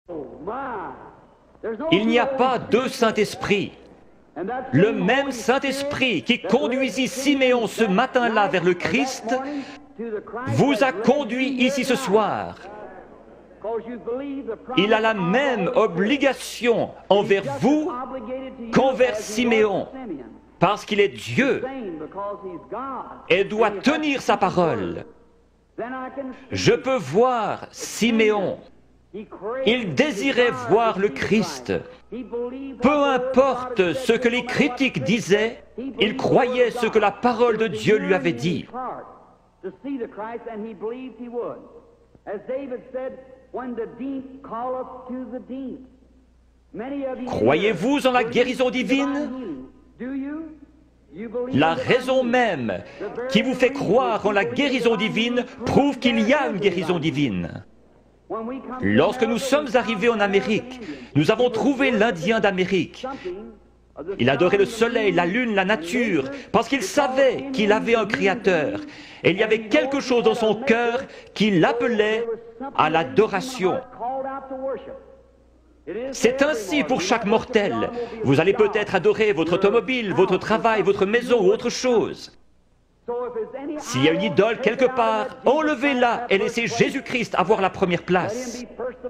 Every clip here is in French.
Il n'y a pas deux Saint-Esprits. Le même Saint-Esprit qui conduisit Siméon ce matin-là vers le Christ vous a conduit ici ce soir. Il a la même obligation envers vous qu'envers Siméon, parce qu'il est Dieu et doit tenir sa parole. Je peux voir Siméon. Il désirait voir le Christ. Peu importe ce que les critiques disaient, il croyait ce que la parole de Dieu lui avait dit. Croyez-vous en la guérison divine? La raison même qui vous fait croire en la guérison divine prouve qu'il y a une guérison divine. Lorsque nous sommes arrivés en Amérique, nous avons trouvé l'Indien d'Amérique. Il adorait le soleil, la lune, la nature, parce qu'il savait qu'il avait un créateur. Et il y avait quelque chose dans son cœur qui l'appelait à l'adoration. C'est ainsi pour chaque mortel. Vous allez peut-être adorer votre automobile, votre travail, votre maison ou autre chose. S'il y a une idole quelque part, enlevez-la et laissez Jésus-Christ avoir la première place.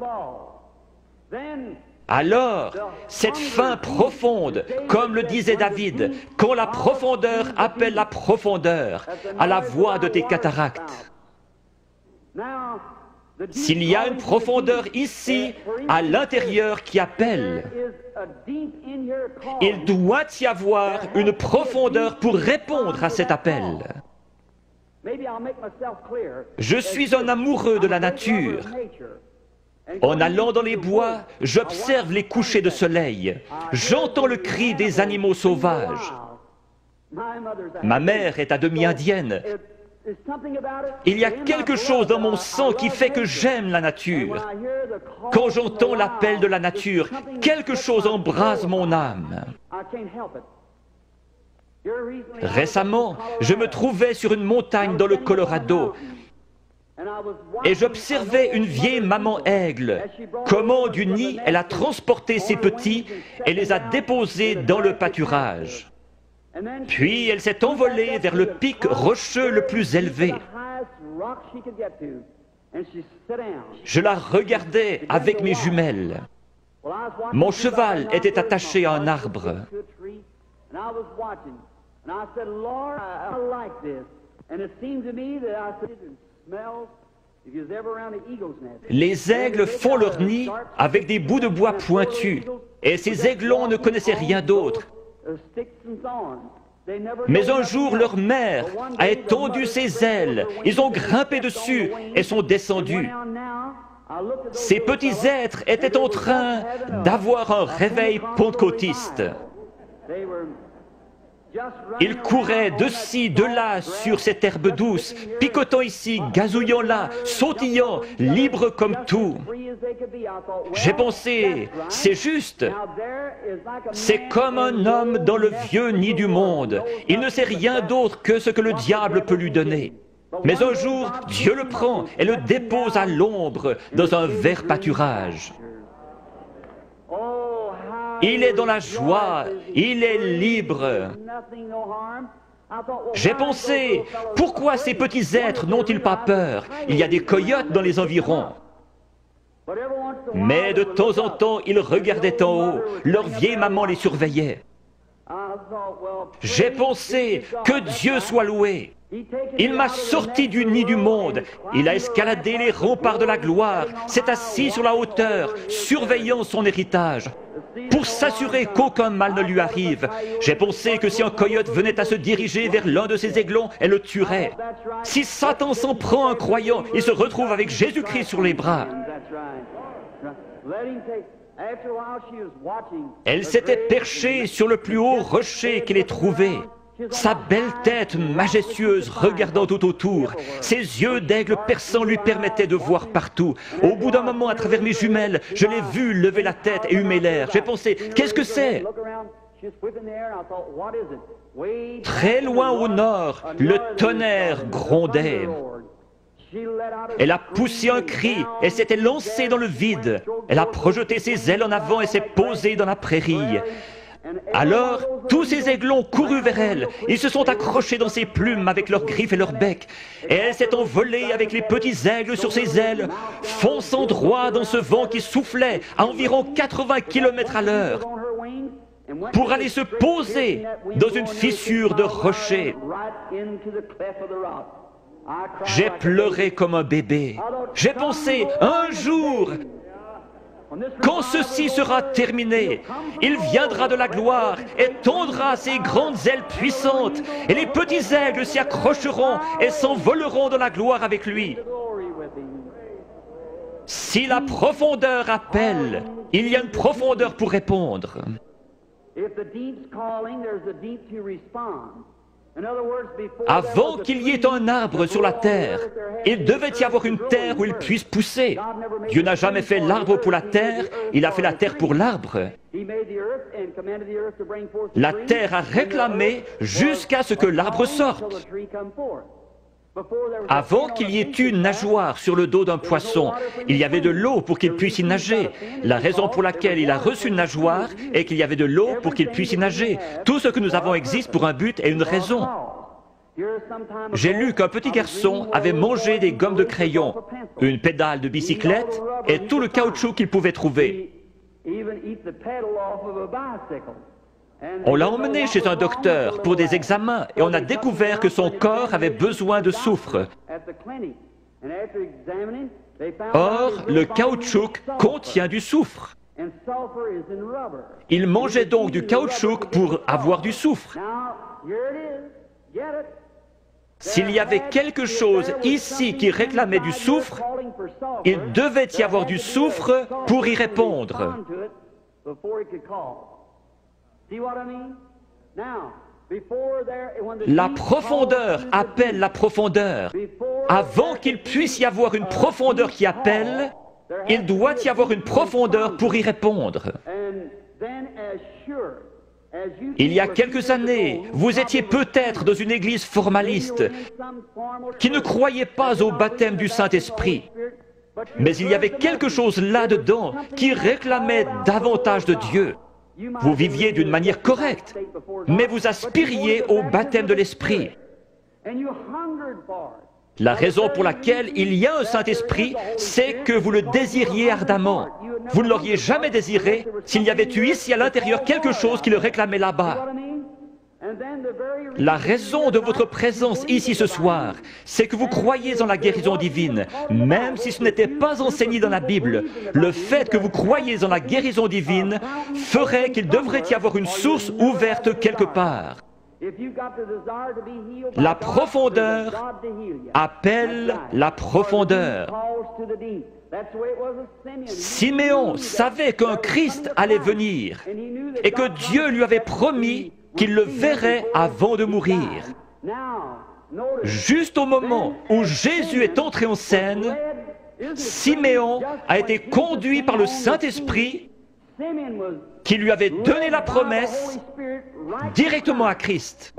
Alors, cette faim profonde, comme le disait David, quand la profondeur appelle la profondeur, à la voix de tes cataractes. S'il y a une profondeur ici, à l'intérieur, qui appelle, il doit y avoir une profondeur pour répondre à cet appel. Je suis un amoureux de la nature. En allant dans les bois, j'observe les couchers de soleil. J'entends le cri des animaux sauvages. Ma mère est à demi indienne. Il y a quelque chose dans mon sang qui fait que j'aime la nature. Quand j'entends l'appel de la nature, quelque chose embrase mon âme. Récemment, je me trouvais sur une montagne dans le Colorado et j'observais une vieille maman aigle. Comment du nid elle a transporté ses petits et les a déposés dans le pâturage. Puis elle s'est envolée vers le pic rocheux le plus élevé. Je la regardais avec mes jumelles. Mon cheval était attaché à un arbre. Les aigles font leur nid avec des bouts de bois pointus, et ces aiglons ne connaissaient rien d'autre. Mais un jour, leur mère a étendu ses ailes, ils ont grimpé dessus et sont descendus. Ces petits êtres étaient en train d'avoir un réveil pentecôtiste. Ils couraient de ci, de là sur cette herbe douce, picotant ici, gazouillant là, sautillant, libres comme tout. J'ai pensé, c'est juste. C'est comme un homme dans le vieux nid du monde. Il ne sait rien d'autre que ce que le diable peut lui donner. Mais un jour, Dieu le prend et le dépose à l'ombre dans un vert pâturage. Il est dans la joie, il est libre. J'ai pensé, pourquoi ces petits êtres n'ont-ils pas peur? Il y a des coyotes dans les environs. Mais de temps en temps, ils regardaient en haut, leur vieille maman les surveillait. J'ai pensé, que Dieu soit loué. Il m'a sorti du nid du monde. Il a escaladé les remparts de la gloire, s'est assis sur la hauteur, surveillant son héritage, pour s'assurer qu'aucun mal ne lui arrive. J'ai pensé que si un coyote venait à se diriger vers l'un de ses aiglons, elle le tuerait. Si Satan s'en prend à un croyant, il se retrouve avec Jésus-Christ sur les bras. Elle s'était perchée sur le plus haut rocher qu'elle ait trouvé. Sa belle tête majestueuse regardant tout autour, ses yeux d'aigle perçants lui permettaient de voir partout. Au bout d'un moment, à travers mes jumelles, je l'ai vue lever la tête et humer l'air. J'ai pensé, qu'est-ce que c'est? Très loin au nord, le tonnerre grondait. Elle a poussé un cri et s'était lancée dans le vide. Elle a projeté ses ailes en avant et s'est posée dans la prairie. Alors, tous ces aiglons courus vers elle. Ils se sont accrochés dans ses plumes avec leurs griffes et leurs becs. Et elle s'est envolée avec les petits aigles sur ses ailes, fonçant droit dans ce vent qui soufflait à environ 80 km à l'heure, pour aller se poser dans une fissure de rocher. J'ai pleuré comme un bébé. J'ai pensé, un jour, quand ceci sera terminé, il viendra de la gloire et tendra ses grandes ailes puissantes, et les petits aigles s'y accrocheront et s'envoleront dans la gloire avec lui. Si la profondeur appelle, il y a une profondeur pour répondre. Avant qu'il y ait un arbre sur la terre, il devait y avoir une terre où il puisse pousser. Dieu n'a jamais fait l'arbre pour la terre, il a fait la terre pour l'arbre. La terre a réclamé jusqu'à ce que l'arbre sorte. Avant qu'il y ait une nageoire sur le dos d'un poisson, il y avait de l'eau pour qu'il puisse y nager. La raison pour laquelle il a reçu une nageoire est qu'il y avait de l'eau pour qu'il puisse y nager. Tout ce que nous avons existe pour un but et une raison. J'ai lu qu'un petit garçon avait mangé des gommes de crayon, une pédale de bicyclette et tout le caoutchouc qu'il pouvait trouver. On l'a emmené chez un docteur pour des examens et on a découvert que son corps avait besoin de soufre. Or, le caoutchouc contient du soufre. Il mangeait donc du caoutchouc pour avoir du soufre. S'il y avait quelque chose ici qui réclamait du soufre, il devait y avoir du soufre pour y répondre. La profondeur appelle la profondeur. Avant qu'il puisse y avoir une profondeur qui appelle, il doit y avoir une profondeur pour y répondre. Il y a quelques années, vous étiez peut-être dans une église formaliste qui ne croyait pas au baptême du Saint-Esprit. Mais il y avait quelque chose là-dedans qui réclamait davantage de Dieu. Vous viviez d'une manière correcte, mais vous aspiriez au baptême de l'Esprit. La raison pour laquelle il y a un Saint-Esprit, c'est que vous le désiriez ardemment. Vous ne l'auriez jamais désiré s'il y avait eu ici à l'intérieur quelque chose qui le réclamait là-bas. La raison de votre présence ici ce soir, c'est que vous croyez en la guérison divine, même si ce n'était pas enseigné dans la Bible. Le fait que vous croyez en la guérison divine ferait qu'il devrait y avoir une source ouverte quelque part. La profondeur appelle la profondeur. Siméon savait qu'un Christ allait venir et que Dieu lui avait promis qu'il le verrait avant de mourir. Juste au moment où Jésus est entré en scène, Siméon a été conduit par le Saint-Esprit qui lui avait donné la promesse directement à Christ.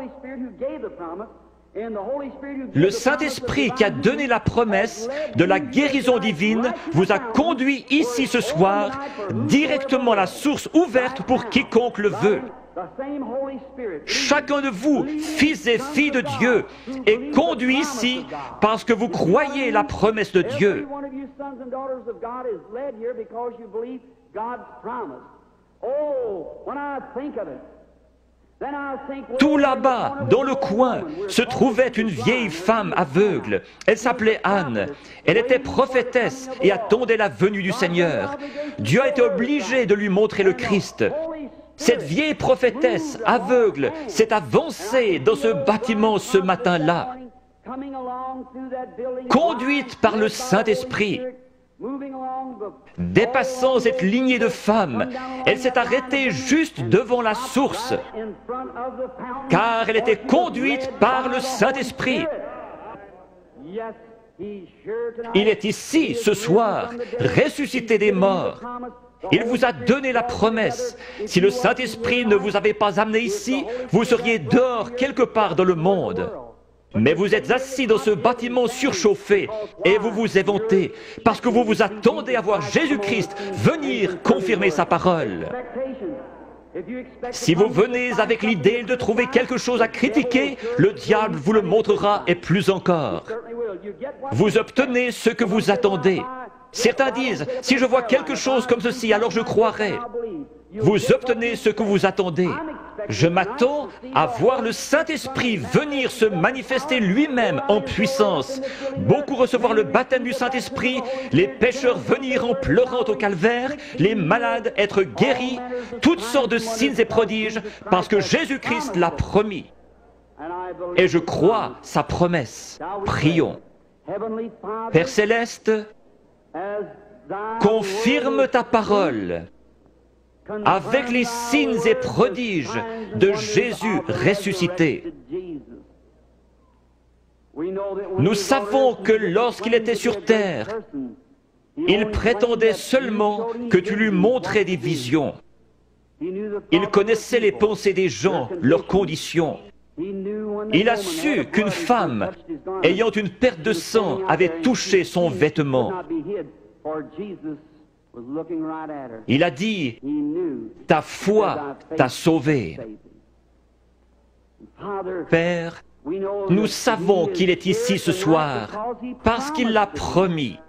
Le Saint-Esprit qui a donné la promesse de la guérison divine vous a conduit ici ce soir directement à la source ouverte pour quiconque le veut. Chacun de vous, fils et filles de Dieu, est conduit ici parce que vous croyez la promesse de Dieu. Tout là-bas, dans le coin, se trouvait une vieille femme aveugle. Elle s'appelait Anne. Elle était prophétesse et attendait la venue du Seigneur. Dieu a été obligé de lui montrer le Christ. Cette vieille prophétesse aveugle s'est avancée dans ce bâtiment ce matin-là, conduite par le Saint-Esprit. Dépassant cette lignée de femmes, elle s'est arrêtée juste devant la source, car elle était conduite par le Saint-Esprit. Il est ici, ce soir, ressuscité des morts. Il vous a donné la promesse. Si le Saint-Esprit ne vous avait pas amené ici, vous seriez dehors quelque part dans le monde. Mais vous êtes assis dans ce bâtiment surchauffé et vous vous éventez parce que vous vous attendez à voir Jésus-Christ venir confirmer sa parole. Si vous venez avec l'idée de trouver quelque chose à critiquer, le diable vous le montrera et plus encore. Vous obtenez ce que vous attendez. Certains disent, si je vois quelque chose comme ceci, alors je croirai. Vous obtenez ce que vous attendez. Je m'attends à voir le Saint-Esprit venir se manifester lui-même en puissance. Beaucoup recevoir le baptême du Saint-Esprit, les pécheurs venir en pleurant au calvaire, les malades être guéris, toutes sortes de signes et prodiges, parce que Jésus-Christ l'a promis. Et je crois sa promesse. Prions. Père Céleste, confirme ta parole avec les signes et prodiges de Jésus ressuscité. Nous savons que lorsqu'il était sur terre, il prétendait seulement que tu lui montrais des visions. Il connaissait les pensées des gens, leurs conditions. Il a su qu'une femme, ayant une perte de sang, avait touché son vêtement. Il a dit, ta foi t'a sauvé. Père, nous savons qu'il est ici ce soir parce qu'il l'a promis.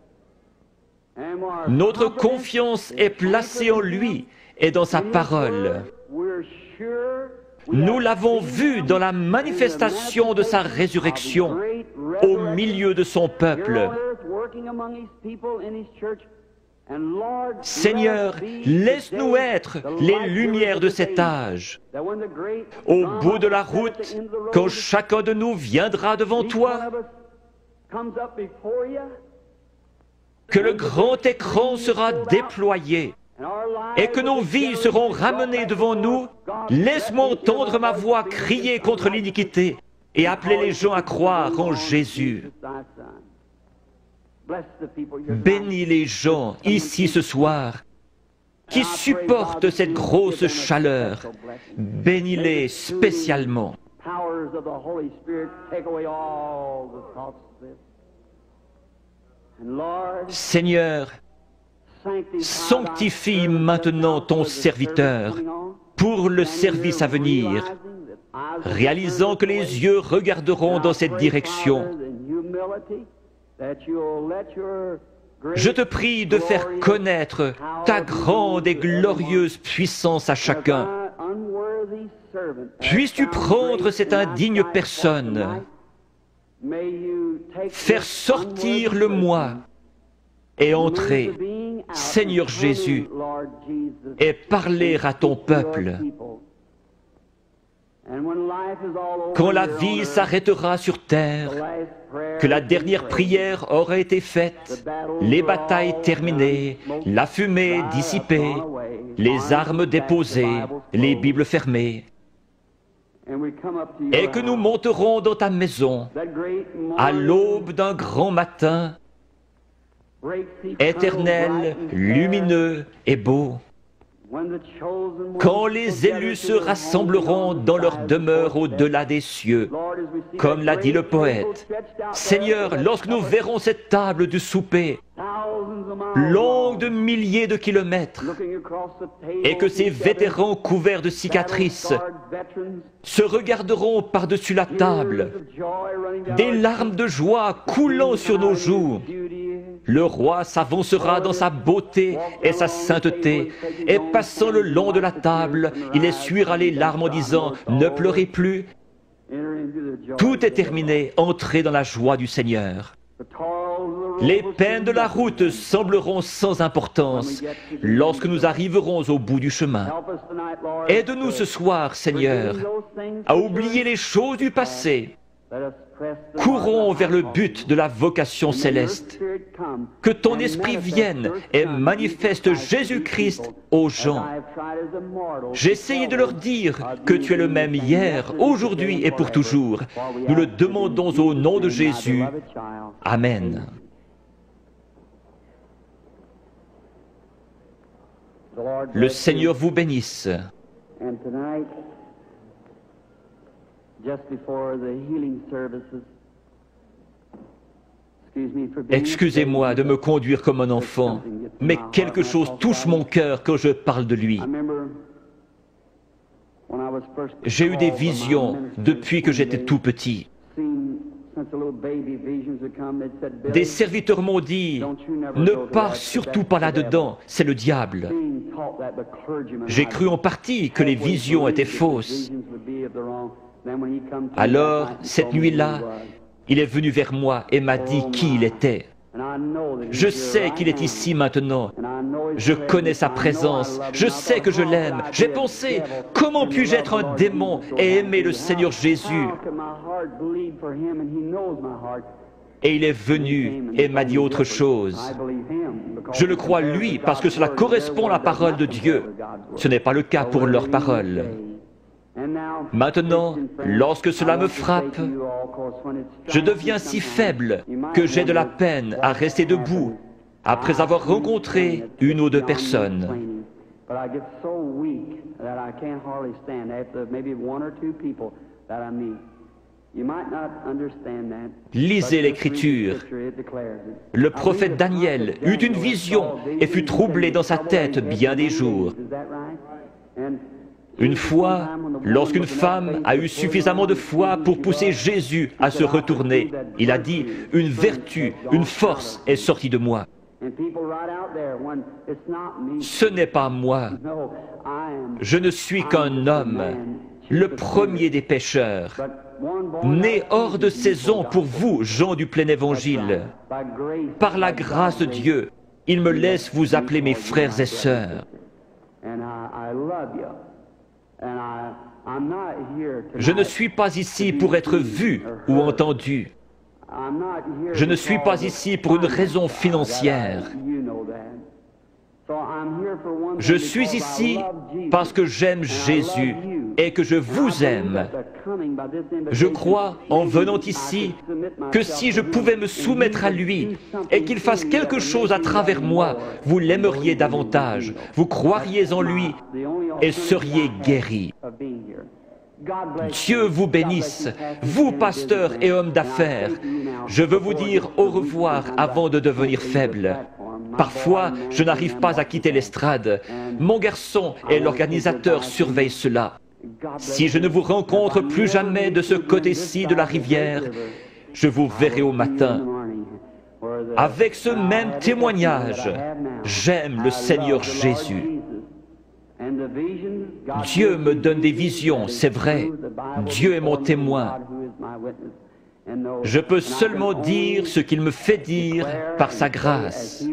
Notre confiance est placée en lui et dans sa parole. Nous l'avons vu dans la manifestation de sa résurrection au milieu de son peuple. Seigneur, laisse-nous être les lumières de cet âge. Au bout de la route, quand chacun de nous viendra devant toi, que le grand écran sera déployé et que nos vies seront ramenées devant nous, laisse-moi entendre ma voix crier contre l'iniquité et appeler les gens à croire en Jésus. Bénis les gens ici ce soir qui supportent cette grosse chaleur. Bénis-les spécialement. Seigneur, sanctifie maintenant ton serviteur pour le service à venir, réalisant que les yeux regarderont dans cette direction. Je te prie de faire connaître ta grande et glorieuse puissance à chacun. Puisses-tu prendre cette indigne personne, faire sortir le moi et entrer, Seigneur Jésus, et parler à ton peuple. Quand la vie s'arrêtera sur terre, que la dernière prière aura été faite, les batailles terminées, la fumée dissipée, les armes déposées, les Bibles fermées, et que nous monterons dans ta maison à l'aube d'un grand matin, éternel, lumineux et beau, quand les élus se rassembleront dans leur demeure au-delà des cieux, comme l'a dit le poète. Seigneur, lorsque nous verrons cette table du souper, longue de milliers de kilomètres, et que ces vétérans couverts de cicatrices se regarderont par-dessus la table, des larmes de joie coulant sur nos joues, le roi s'avancera dans sa beauté et sa sainteté, et passant le long de la table, il essuiera les larmes en disant « Ne pleurez plus ». Tout est terminé, entrez dans la joie du Seigneur. Les peines de la route sembleront sans importance lorsque nous arriverons au bout du chemin. Aide-nous ce soir, Seigneur, à oublier les choses du passé. Courons vers le but de la vocation céleste. Que ton esprit vienne et manifeste Jésus-Christ aux gens. J'ai essayé de leur dire que tu es le même hier, aujourd'hui et pour toujours. Nous le demandons au nom de Jésus. Amen. Le Seigneur vous bénisse. Excusez-moi de me conduire comme un enfant, mais quelque chose touche mon cœur quand je parle de lui. J'ai eu des visions depuis que j'étais tout petit. Des serviteurs m'ont dit, ne pars surtout pas là-dedans, c'est le diable. J'ai cru en partie que les visions étaient fausses. Alors, cette nuit-là, il est venu vers moi et m'a dit qui il était. Je sais qu'il est ici maintenant. Je connais sa présence. Je sais que je l'aime. J'ai pensé, comment puis-je être un démon et aimer le Seigneur Jésus? Et il est venu et m'a dit autre chose. Je le crois lui parce que cela correspond à la parole de Dieu. Ce n'est pas le cas pour leur parole. Maintenant, lorsque cela me frappe, je deviens si faible que j'ai de la peine à rester debout après avoir rencontré une ou deux personnes. Lisez l'Écriture. Le prophète Daniel eut une vision et fut troublé dans sa tête bien des jours. Une fois, lorsqu'une femme a eu suffisamment de foi pour pousser Jésus à se retourner, il a dit, une vertu, une force est sortie de moi. Ce n'est pas moi. Je ne suis qu'un homme, le premier des pécheurs, né hors de saison pour vous, gens du plein évangile. Par la grâce de Dieu, il me laisse vous appeler mes frères et sœurs. Je ne suis pas ici pour être vu ou entendu. Je ne suis pas ici pour une raison financière. Je suis ici parce que j'aime Jésus et que je vous aime. Je crois, en venant ici, que si je pouvais me soumettre à lui et qu'il fasse quelque chose à travers moi, vous l'aimeriez davantage, vous croiriez en lui et seriez guéris. Dieu vous bénisse, vous pasteurs et hommes d'affaires. Je veux vous dire au revoir avant de devenir faible. Parfois, je n'arrive pas à quitter l'estrade. Mon garçon et l'organisateur surveillent cela. Si je ne vous rencontre plus jamais de ce côté-ci de la rivière, je vous verrai au matin. Avec ce même témoignage, j'aime le Seigneur Jésus. Dieu me donne des visions, c'est vrai. Dieu est mon témoin. Je peux seulement dire ce qu'il me fait dire par sa grâce.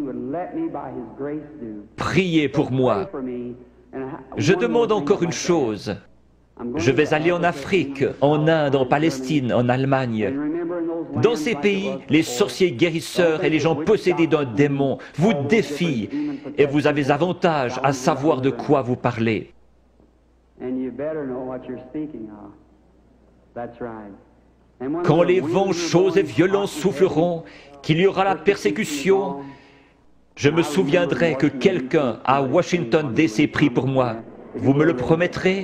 Priez pour moi. Je demande encore une chose. Je vais aller en Afrique, en Inde, en Palestine, en Allemagne. Dans ces pays, les sorciers guérisseurs et les gens possédés d'un démon vous défient et vous avez avantage à savoir de quoi vous parlez. Quand les vents chauds et violents souffleront, qu'il y aura la persécution, je me souviendrai que quelqu'un à Washington D.C. prie pour moi. Vous me le promettrez?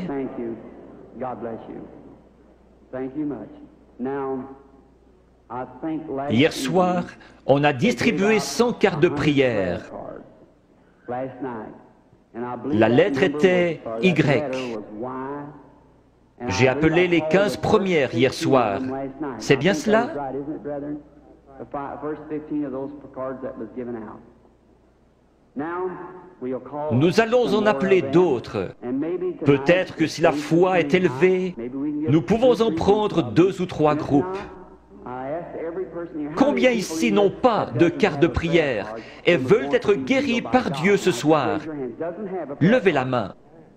Hier soir, on a distribué 100 cartes de prière. La lettre était Y. J'ai appelé les 15 premières hier soir. C'est bien cela? Nous allons en appeler d'autres. Peut-être que si la foi est élevée, nous pouvons en prendre 2 ou 3 groupes. Combien ici n'ont pas de carte de prière et veulent être guéris par Dieu ce soir? Levez la main.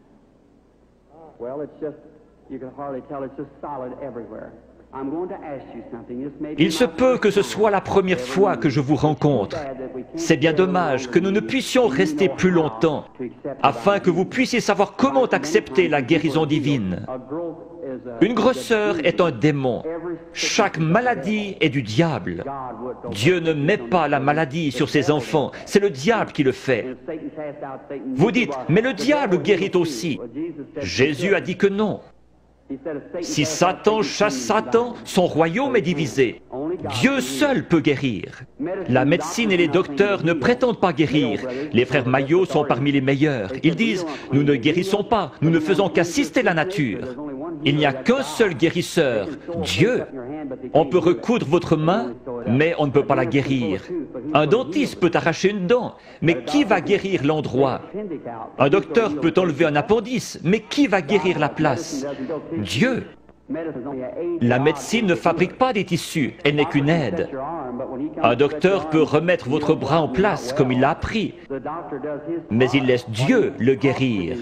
Il se peut que ce soit la première fois que je vous rencontre. C'est bien dommage que nous ne puissions rester plus longtemps, afin que vous puissiez savoir comment accepter la guérison divine. Une grosseur est un démon. Chaque maladie est du diable. Dieu ne met pas la maladie sur ses enfants, c'est le diable qui le fait. Vous dites, mais le diable guérit aussi. Jésus a dit que non. Si Satan chasse Satan, son royaume est divisé. Dieu seul peut guérir. La médecine et les docteurs ne prétendent pas guérir. Les frères Maillot sont parmi les meilleurs. Ils disent, nous ne guérissons pas, nous ne faisons qu'assister la nature. Il n'y a qu'un seul guérisseur, Dieu. On peut recoudre votre main, mais on ne peut pas la guérir. Un dentiste peut arracher une dent, mais qui va guérir l'endroit? Un docteur peut enlever un appendice, mais qui va guérir la place? Dieu. La médecine ne fabrique pas des tissus, elle n'est qu'une aide. Un docteur peut remettre votre bras en place comme il l'a appris, mais il laisse Dieu le guérir.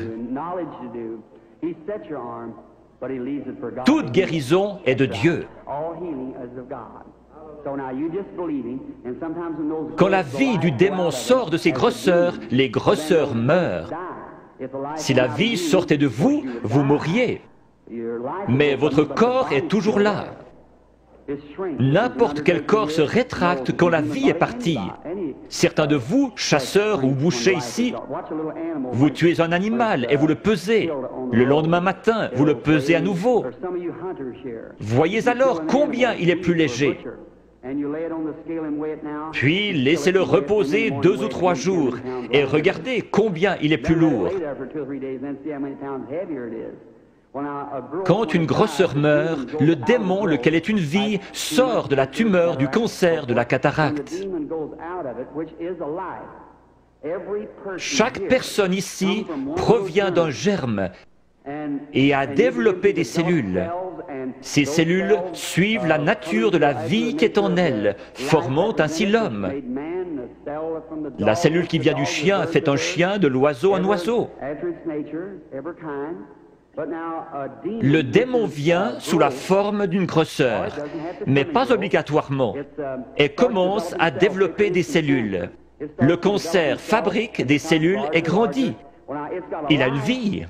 Toute guérison est de Dieu. Quand la vie du démon sort de ses grosseurs, les grosseurs meurent. Si la vie sortait de vous, vous mourriez. Mais votre corps est toujours là. N'importe quel corps se rétracte quand la vie est partie. Certains de vous, chasseurs ou bouchers ici, vous tuez un animal et vous le pesez. Le lendemain matin, vous le pesez à nouveau. Voyez alors combien il est plus léger. Puis laissez-le reposer 2 ou 3 jours et regardez combien il est plus lourd. Quand une grosseur meurt, le démon, lequel est une vie, sort de la tumeur, du cancer, de la cataracte. Chaque personne ici provient d'un germe et a développé des cellules. Ces cellules suivent la nature de la vie qui est en elles, formant ainsi l'homme. La cellule qui vient du chien fait un chien, de l'oiseau un oiseau. Le démon vient sous la forme d'une grosseur, mais pas obligatoirement, et commence à développer des cellules. Le cancer fabrique des cellules et grandit. Il a une vie.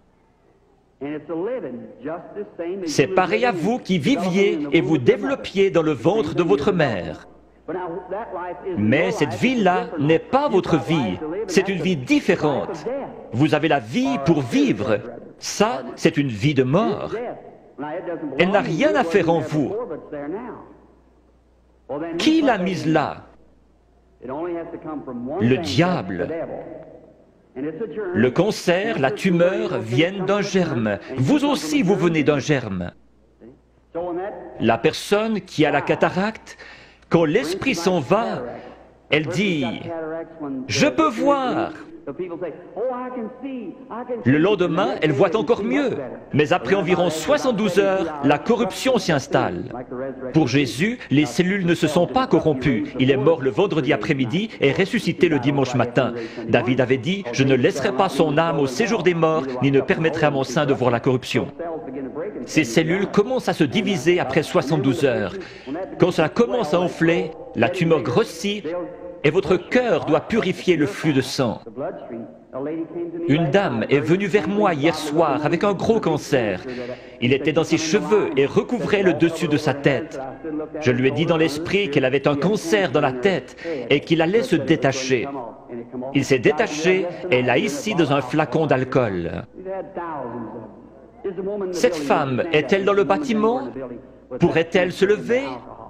C'est pareil à vous qui viviez et vous développiez dans le ventre de votre mère. Mais cette vie-là n'est pas votre vie, c'est une vie différente. Vous avez la vie pour vivre. Ça, c'est une vie de mort. Elle n'a rien à faire en vous. Qui l'a mise là? Le diable. Le cancer, la tumeur viennent d'un germe. Vous aussi, vous venez d'un germe. La personne qui a la cataracte, quand l'esprit s'en va, elle dit « Je peux voir ». Le lendemain, elle voit encore mieux. Mais après environ 72 heures, la corruption s'y installe. Pour Jésus, les cellules ne se sont pas corrompues. Il est mort le vendredi après-midi et ressuscité le dimanche matin. David avait dit « Je ne laisserai pas son âme au séjour des morts, ni ne permettrai à mon sein de voir la corruption ». Ces cellules commencent à se diviser après 72 heures. Quand cela commence à enfler, la tumeur grossit et votre cœur doit purifier le flux de sang. Une dame est venue vers moi hier soir avec un gros cancer. Il était dans ses cheveux et recouvrait le dessus de sa tête. Je lui ai dit dans l'esprit qu'elle avait un cancer dans la tête et qu'il allait se détacher. Il s'est détaché et l'a ici dans un flacon d'alcool. Cette femme est-elle dans le bâtiment? Pourrait-elle se lever?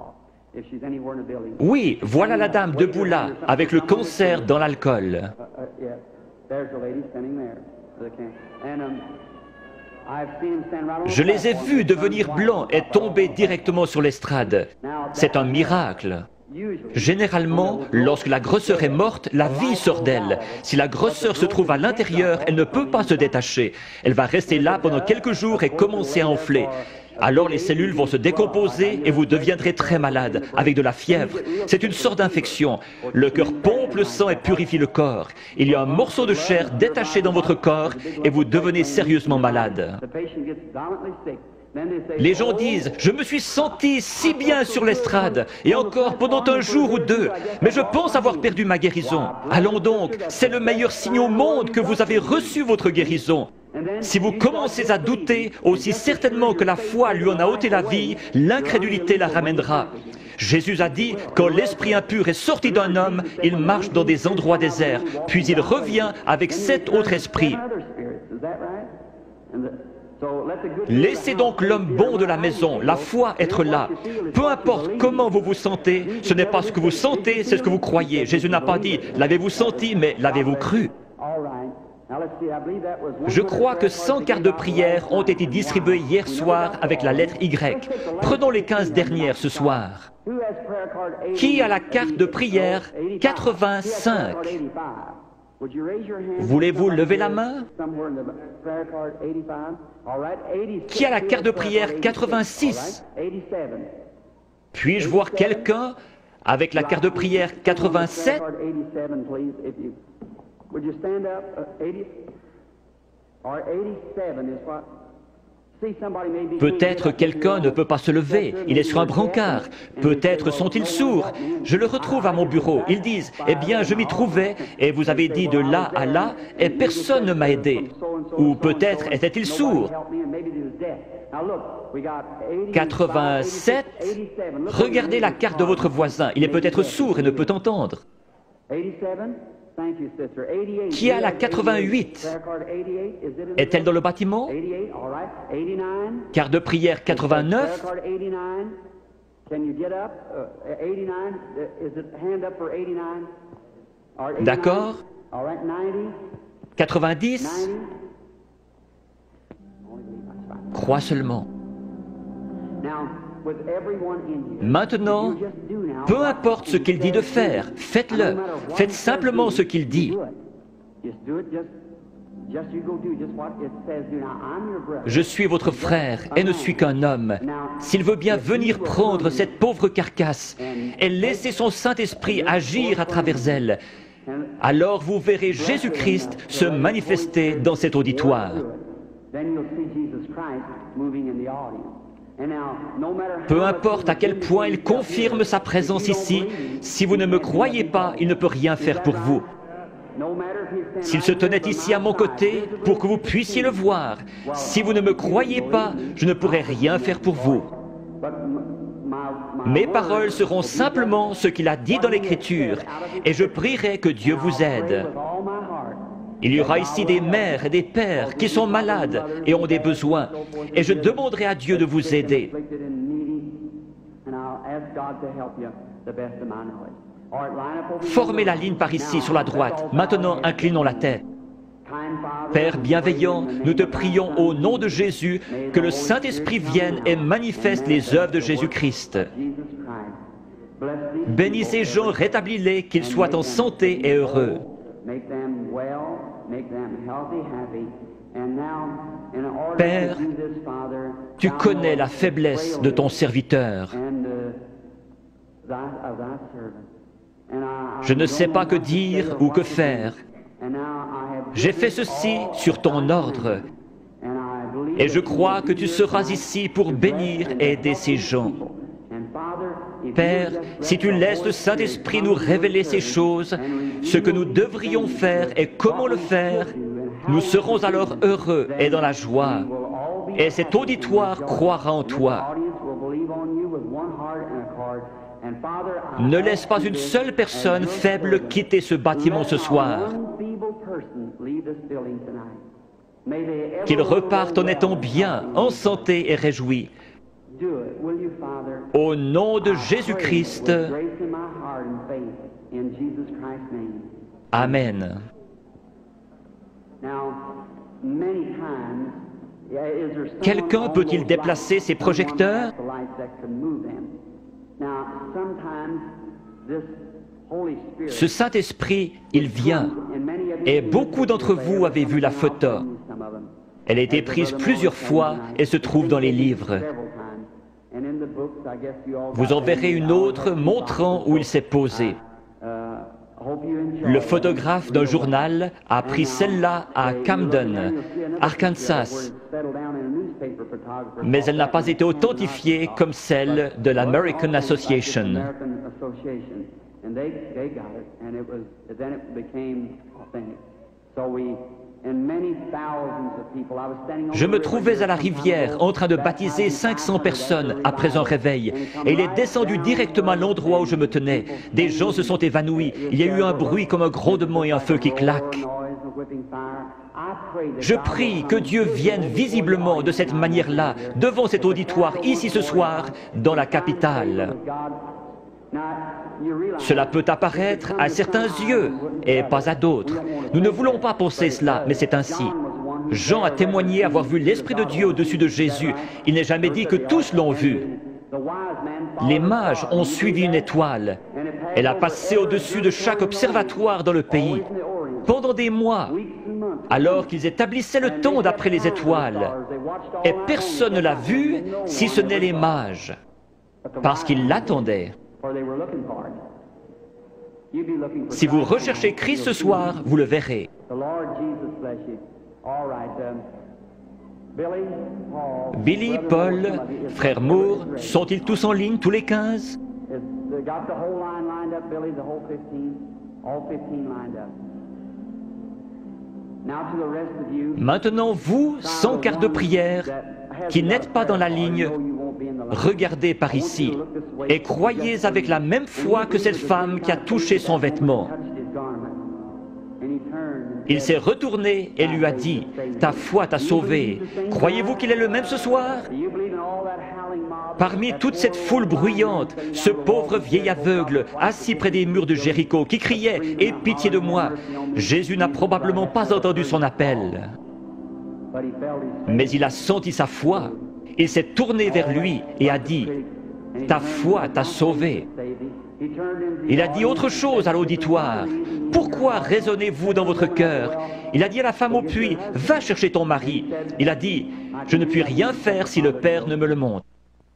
Oui, voilà la dame debout là, avec le cancer dans l'alcool. Je les ai vus devenir blancs et tomber directement sur l'estrade. C'est un miracle. Généralement, lorsque la grosseur est morte, la vie sort d'elle. Si la grosseur se trouve à l'intérieur, elle ne peut pas se détacher. Elle va rester là pendant quelques jours et commencer à enfler. Alors les cellules vont se décomposer et vous deviendrez très malade, avec de la fièvre. C'est une sorte d'infection. Le cœur pompe le sang et purifie le corps. Il y a un morceau de chair détaché dans votre corps et vous devenez sérieusement malade. Les gens disent « Je me suis senti si bien sur l'estrade, et encore pendant un jour ou deux, mais je pense avoir perdu ma guérison. Allons donc, c'est le meilleur signe au monde que vous avez reçu votre guérison. Si vous commencez à douter, aussi certainement que la foi lui en a ôté la vie, l'incrédulité la ramènera. Jésus a dit, quand l'esprit impur est sorti d'un homme, il marche dans des endroits déserts, puis il revient avec 7 autres esprits. Laissez donc l'homme bon de la maison, la foi, être là. Peu importe comment vous vous sentez, ce n'est pas ce que vous sentez, c'est ce que vous croyez. Jésus n'a pas dit « l'avez-vous senti », mais « l'avez-vous cru ». Je crois que 100 cartes de prière ont été distribuées hier soir avec la lettre Y. Prenons les 15 dernières ce soir. Qui a la carte de prière 85? Voulez-vous lever la main? Qui a la carte de prière 86? Puis-je voir quelqu'un avec la carte de prière 87? Peut-être quelqu'un ne peut pas se lever, il est sur un brancard. Peut-être sont-ils sourds. Je le retrouve à mon bureau. Ils disent, eh bien, je m'y trouvais, et vous avez dit de là à là, et personne ne m'a aidé. Ou peut-être était-il sourd. 87, regardez la carte de votre voisin. Il est peut-être sourd et ne peut entendre. Qui a la 88? Est-elle dans le bâtiment? Carte de prière 89? D'accord. 90? Crois seulement. Maintenant, peu importe ce qu'il dit de faire, faites-le. Faites simplement ce qu'il dit. Je suis votre frère et ne suis qu'un homme. S'il veut bien venir prendre cette pauvre carcasse et laisser son Saint-Esprit agir à travers elle, alors vous verrez Jésus-Christ se manifester dans cet auditoire. Peu importe à quel point il confirme sa présence ici, si vous ne me croyez pas, il ne peut rien faire pour vous. S'il se tenait ici à mon côté pour que vous puissiez le voir, si vous ne me croyez pas, je ne pourrai rien faire pour vous. Mes paroles seront simplement ce qu'il a dit dans l'Écriture, et je prierai que Dieu vous aide. Il y aura ici des mères et des pères qui sont malades et ont des besoins, et je demanderai à Dieu de vous aider. Formez la ligne par ici, sur la droite. Maintenant, inclinons la tête. Père bienveillant, nous te prions au nom de Jésus que le Saint-Esprit vienne et manifeste les œuvres de Jésus-Christ. Bénis ces gens, rétablis-les, qu'ils soient en santé et heureux. Père, tu connais la faiblesse de ton serviteur. Je ne sais pas que dire ou que faire. J'ai fait ceci sur ton ordre, et je crois que tu seras ici pour bénir et aider ces gens. Père, si tu laisses le Saint-Esprit nous révéler ces choses, ce que nous devrions faire et comment le faire, nous serons alors heureux et dans la joie. Et cet auditoire croira en toi. Ne laisse pas une seule personne faible quitter ce bâtiment ce soir. Qu'ils repartent en étant bien, en santé et réjouis. Au nom de Jésus-Christ, Amen. Quelqu'un peut-il déplacer ses projecteurs? Ce Saint-Esprit, il vient, et beaucoup d'entre vous avez vu la photo. Elle a été prise plusieurs fois et se trouve dans les livres. Vous en verrez une autre montrant où il s'est posé. Le photographe d'un journal a pris celle-là à Camden, Arkansas, mais elle n'a pas été authentifiée comme celle de l'American Association. Je me trouvais à la rivière en train de baptiser 500 personnes après un réveil, et il est descendu directement à l'endroit où je me tenais. Des gens se sont évanouis, il y a eu un bruit comme un grondement et un feu qui claque. Je prie que Dieu vienne visiblement de cette manière-là, devant cet auditoire, ici ce soir, dans la capitale. Cela peut apparaître à certains yeux et pas à d'autres. Nous ne voulons pas penser cela, mais c'est ainsi. Jean a témoigné avoir vu l'Esprit de Dieu au-dessus de Jésus. Il n'est jamais dit que tous l'ont vu. Les mages ont suivi une étoile. Elle a passé au-dessus de chaque observatoire dans le pays. Pendant des mois, alors qu'ils établissaient le temps d'après les étoiles, et personne ne l'a vu si ce n'est les mages, parce qu'ils l'attendaient. Si vous recherchez Christ ce soir, vous le verrez. Billy, Paul, frère Moore, sont-ils tous en ligne, tous les 15? Maintenant, vous, sans carte de prière, qui n'êtes pas dans la ligne, regardez par ici et croyez avec la même foi que cette femme qui a touché son vêtement. Il s'est retourné et lui a dit, « Ta foi t'a sauvé. Croyez-vous qu'il est le même ce soir ?» Parmi toute cette foule bruyante, ce pauvre vieil aveugle, assis près des murs de Jéricho, qui criait « Aie pitié de moi !» Jésus n'a probablement pas entendu son appel. Mais il a senti sa foi. Il s'est tourné vers lui et a dit, « Ta foi t'a sauvé. » Il a dit autre chose à l'auditoire. « Pourquoi raisonnez-vous dans votre cœur ?» Il a dit à la femme au puits, « Va chercher ton mari. » Il a dit, « Je ne puis rien faire si le Père ne me le montre. »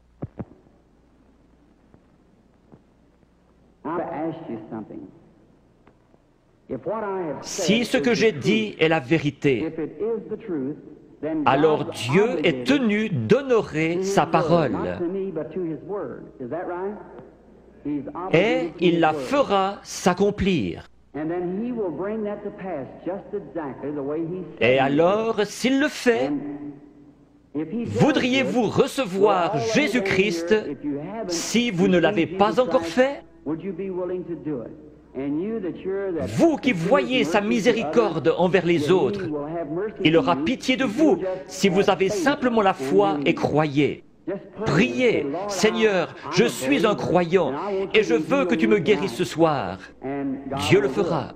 Si ce que j'ai dit est la vérité, alors Dieu est tenu d'honorer sa parole. Et il la fera s'accomplir. Et alors, s'il le fait, voudriez-vous recevoir Jésus-Christ si vous ne l'avez pas encore fait? Vous qui voyez sa miséricorde envers les autres, il aura pitié de vous si vous avez simplement la foi et croyez. Priez, « Seigneur, je suis un croyant et je veux que tu me guérisses ce soir. » Dieu le fera.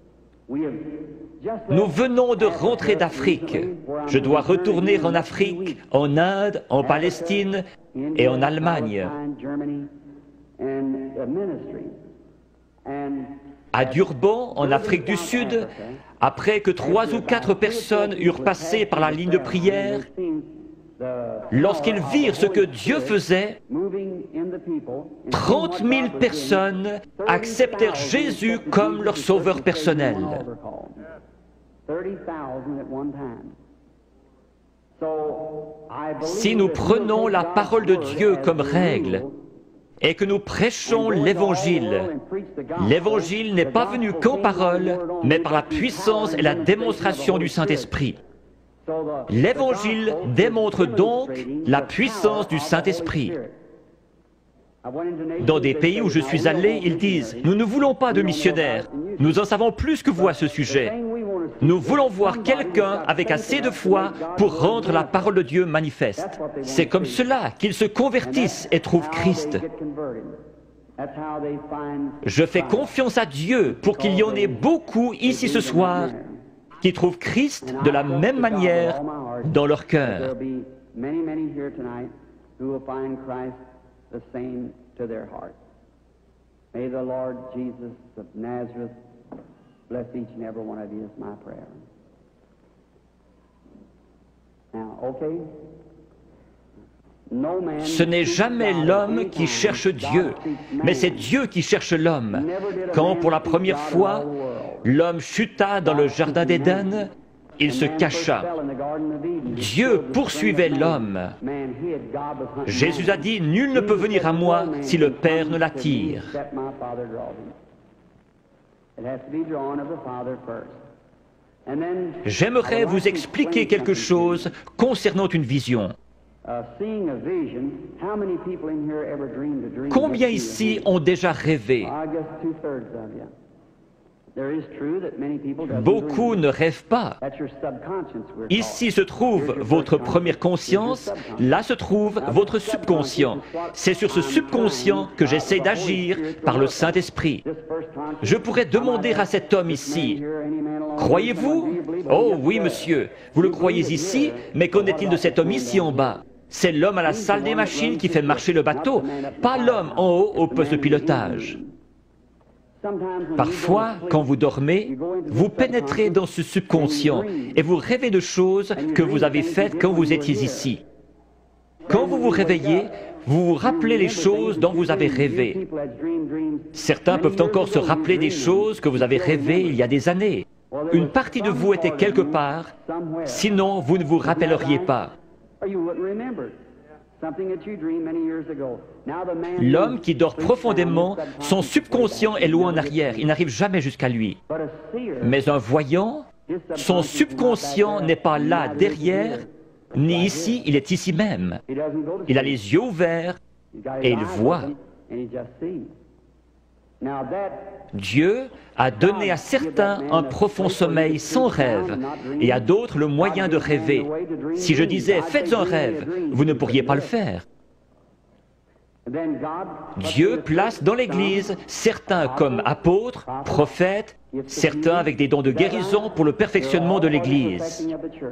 Nous venons de rentrer d'Afrique. Je dois retourner en Afrique, en Inde, en Palestine et en Allemagne. À Durban, en Afrique du Sud, après que 3 ou 4 personnes eurent passé par la ligne de prière, lorsqu'ils virent ce que Dieu faisait, 30 000 personnes acceptèrent Jésus comme leur sauveur personnel. Si nous prenons la parole de Dieu comme règle et que nous prêchons l'Évangile, l'Évangile n'est pas venu qu'en parole, mais par la puissance et la démonstration du Saint-Esprit. L'Évangile démontre donc la puissance du Saint-Esprit. Dans des pays où je suis allé, ils disent « Nous ne voulons pas de missionnaires, nous en savons plus que vous à ce sujet. Nous voulons voir quelqu'un avec assez de foi pour rendre la parole de Dieu manifeste. » C'est comme cela qu'ils se convertissent et trouvent Christ. Je fais confiance à Dieu pour qu'il y en ait beaucoup ici ce soir qui trouvent Christ de la même manière dans leur cœur. The same to their heart. May the Lord Jesus of Nazareth bless each and every one of you is my prayer. Now, okay? Ce n'est jamais l'homme qui cherche Dieu, mais c'est Dieu qui cherche l'homme. Quand pour la première fois, l'homme chuta dans le jardin d'Éden, il se cacha. Dieu poursuivait l'homme. Jésus a dit, « Nul ne peut venir à moi si le Père ne l'attire. » J'aimerais vous expliquer quelque chose concernant une vision. Combien ici ont déjà rêvé? Beaucoup ne rêvent pas. Ici se trouve votre première conscience, là se trouve votre subconscient. C'est sur ce subconscient que j'essaie d'agir par le Saint-Esprit. Je pourrais demander à cet homme ici, « Croyez-vous » ? « Oh oui, monsieur, vous le croyez ici, mais qu'en est-il de cet homme ici en bas ? C'est l'homme à la salle des machines qui fait marcher le bateau, pas l'homme en haut au poste de pilotage. » Parfois, quand vous dormez, vous pénétrez dans ce subconscient et vous rêvez de choses que vous avez faites quand vous étiez ici. Quand vous vous réveillez, vous vous rappelez les choses dont vous avez rêvé. Certains peuvent encore se rappeler des choses que vous avez rêvées il y a des années. Une partie de vous était quelque part, sinon vous ne vous rappelleriez pas. L'homme qui dort profondément, son subconscient est loin en arrière, il n'arrive jamais jusqu'à lui. Mais un voyant, son subconscient n'est pas là derrière, ni ici, il est ici même. Il a les yeux ouverts et il voit. Dieu a donné à certains un profond sommeil sans rêve et à d'autres le moyen de rêver. Si je disais « faites un rêve », vous ne pourriez pas le faire. Dieu place dans l'Église certains comme apôtres, prophètes, certains avec des dons de guérison pour le perfectionnement de l'Église.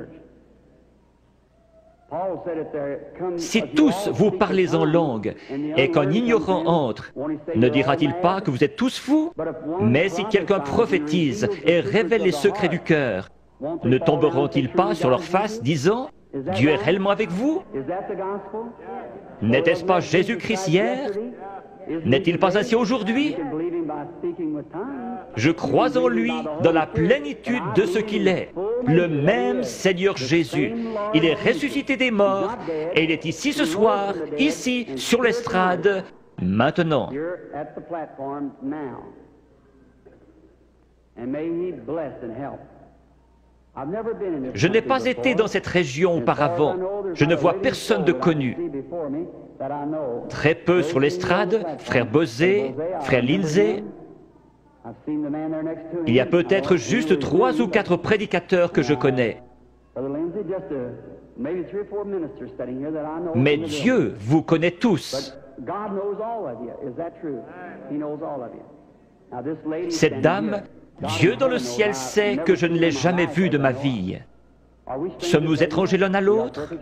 Si tous vous parlez en langue et qu'un ignorant entre, ne dira-t-il pas que vous êtes tous fous? Mais si quelqu'un prophétise et révèle les secrets du cœur, ne tomberont-ils pas sur leur face disant « Dieu est réellement avec vous » ? N'était-ce pas Jésus-Christ hier? N'est-il pas ainsi aujourd'hui? Je crois en lui dans la plénitude de ce qu'il est, le même Seigneur Jésus. Il est ressuscité des morts et il est ici ce soir, ici, sur l'estrade, maintenant. Je n'ai pas été dans cette région auparavant. Je ne vois personne de connu. Très peu sur l'estrade, frère Bosé, frère Lindsay. Il y a peut-être juste 3 ou 4 prédicateurs que je connais. Mais Dieu vous connaît tous. Cette dame, Dieu dans le ciel sait que je ne l'ai jamais vue de ma vie. Sommes-nous étrangers l'un à l'autre?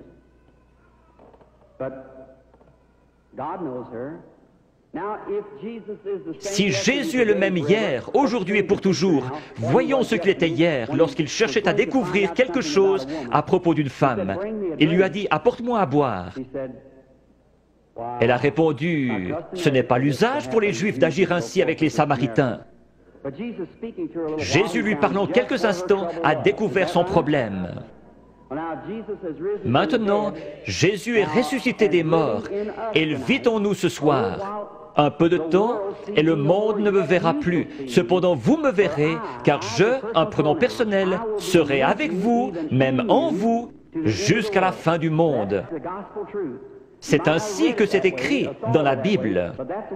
Si Jésus est le même hier, aujourd'hui et pour toujours, voyons ce qu'il était hier lorsqu'il cherchait à découvrir quelque chose à propos d'une femme. Il lui a dit « Apporte-moi à boire ». Elle a répondu « Ce n'est pas l'usage pour les Juifs d'agir ainsi avec les Samaritains ». Jésus, lui parlant quelques instants, a découvert son problème. Maintenant, Jésus est ressuscité des morts et il vit en nous ce soir. Un peu de temps et le monde ne me verra plus. Cependant, vous me verrez, car je, un prénom personnel, serai avec vous, même en vous, jusqu'à la fin du monde. C'est ainsi que c'est écrit dans la Bible.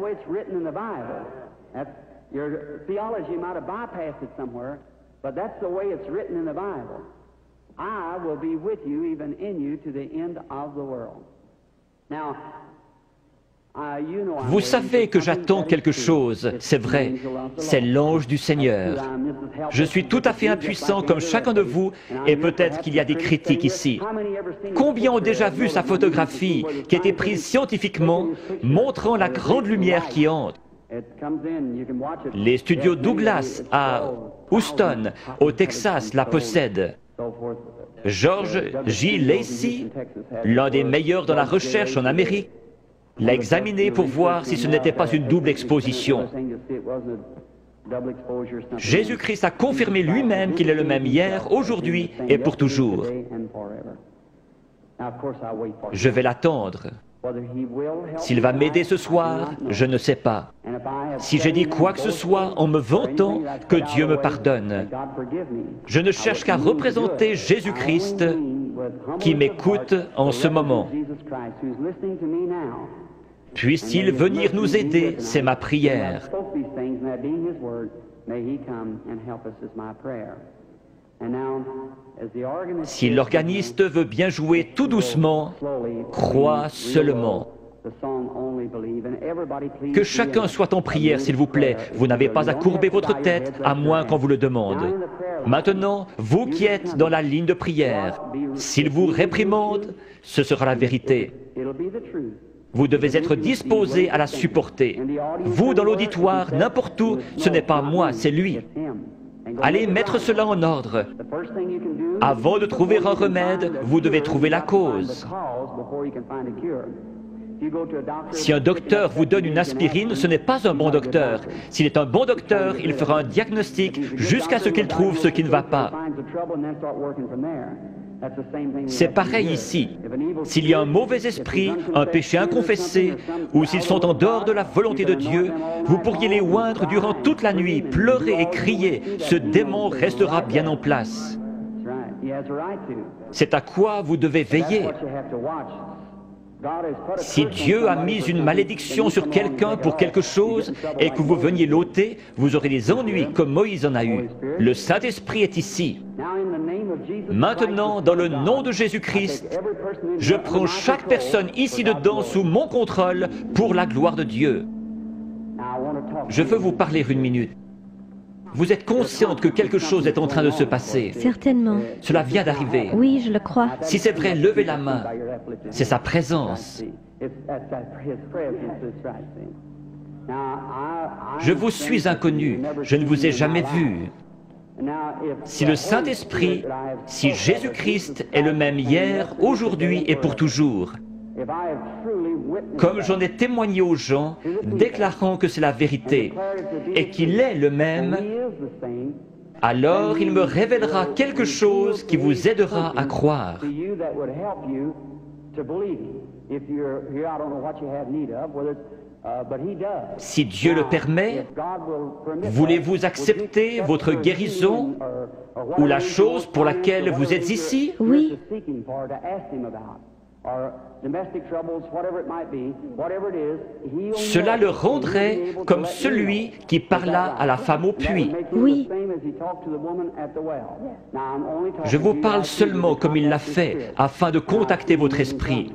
Your theology might have bypassed it somewhere, but that's the way it's written in the Bible. I will be with you, even in you, to the end of the world. Now, vous savez que j'attends quelque chose, c'est vrai, c'est l'ange du Seigneur. Je suis tout à fait impuissant comme chacun de vous, et peut-être qu'il y a des critiques ici. Combien ont déjà vu sa photographie qui a été prise scientifiquement, montrant la grande lumière qui entre? Les studios Douglas à Houston, au Texas, la possèdent. George J. Lacey, l'un des meilleurs dans la recherche en Amérique, l'a examiné pour voir si ce n'était pas une double exposition. Jésus-Christ a confirmé lui-même qu'il est le même hier, aujourd'hui et pour toujours. Je vais l'attendre. S'il va m'aider ce soir, je ne sais pas. Si j'ai dit quoi que ce soit en me vantant, que Dieu me pardonne. Je ne cherche qu'à représenter Jésus-Christ qui m'écoute en ce moment. Puisse-t-il venir nous aider, c'est ma prière. may He come and help us is my prayer. And now, as the organist Si l'organiste veut bien jouer tout doucement, crois seulement. Que chacun soit en prière, s'il vous plaît. Vous n'avez pas à courber votre tête, à moins qu'on vous le demande. Maintenant, vous qui êtes dans la ligne de prière, s'il vous réprimande, ce sera la vérité. Vous devez être disposé à la supporter. Vous, dans l'auditoire, n'importe où, ce n'est pas moi, c'est lui. Allez mettre cela en ordre. Avant de trouver un remède, vous devez trouver la cause. Si un docteur vous donne une aspirine, ce n'est pas un bon docteur. S'il est un bon docteur, il fera un diagnostic jusqu'à ce qu'il trouve ce qui ne va pas. C'est pareil ici. S'il y a un mauvais esprit, un péché inconfessé, ou s'ils sont en dehors de la volonté de Dieu, vous pourriez les oindre durant toute la nuit, pleurer et crier. Ce démon restera bien en place. C'est à quoi vous devez veiller. Si Dieu a mis une malédiction sur quelqu'un pour quelque chose et que vous veniez l'ôter, vous aurez des ennuis comme Moïse en a eu. Le Saint-Esprit est ici. Maintenant, dans le nom de Jésus-Christ, je prends chaque personne ici dedans sous mon contrôle pour la gloire de Dieu. Je veux vous parler une minute. Vous êtes consciente que quelque chose est en train de se passer. Certainement. Cela vient d'arriver. Oui, je le crois. Si c'est vrai, levez la main. C'est sa présence. Je vous suis inconnu. Je ne vous ai jamais vu. Si le Saint-Esprit, si Jésus-Christ est le même hier, aujourd'hui et pour toujours, comme j'en ai témoigné aux gens, déclarant que c'est la vérité et qu'il est le même, alors il me révélera quelque chose qui vous aidera à croire. Si Dieu le permet, voulez-vous accepter votre guérison ou la chose pour laquelle vous êtes ici? Oui. Cela le rendrait comme celui qui parla à la femme au puits. Oui. Je vous parle seulement comme il l'a fait, afin de contacter votre esprit.